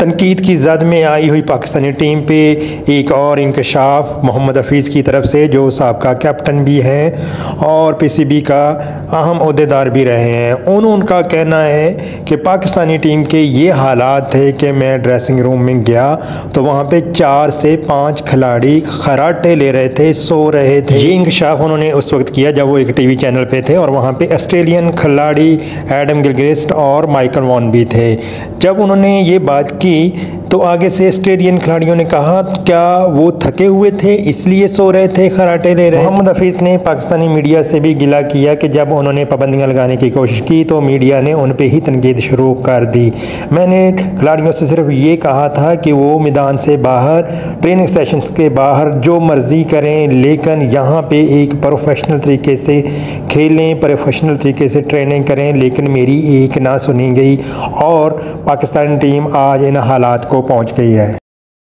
तनकीद की जद में आई हुई पाकिस्तानी टीम पे एक और इंकशाफ मोहम्मद हफीज़ की तरफ से, जो साबका कैप्टन भी हैं और पीसीबी का अहम ओहदेदार भी रहे हैं। उनका कहना है कि पाकिस्तानी टीम के ये हालात थे कि मैं ड्रेसिंग रूम में गया तो वहाँ पे 4 से 5 खिलाड़ी खराटे ले रहे थे, सो रहे थे। ये इंकशाफ उन्होंने उस वक्त किया जब वो एक टीवी चैनल पे थे और वहाँ पे ऑस्ट्रेलियन खिलाड़ी एडम गिलक्रिस्ट और माइकल वॉन भी थे। जब उन्होंने ये बात की तो आगे से ऑस्ट्रेलियन खिलाड़ियों ने कहा क्या वो थके हुए थे इसलिए सो रहे थे, खराटे ले रहे। मोहम्मद हफीज़ ने पाकिस्तानी मीडिया से भी गिला किया कि जब उन्होंने पाबंदियां लगाने की कोशिश की तो मीडिया ने उन पे ही तनकीद शुरू कर दी। मैंने खिलाड़ियों से सिर्फ ये कहा था कि वो मैदान से बाहर, ट्रेनिंग सेशंस के बाहर जो मर्जी करें, लेकिन यहाँ पे एक प्रोफेशनल तरीके से खेलें, प्रोफेशनल तरीके से ट्रेनिंग करें। लेकिन मेरी एक ना सुनी गई और पाकिस्तानी टीम आज इन हालात को पहुंच गई है।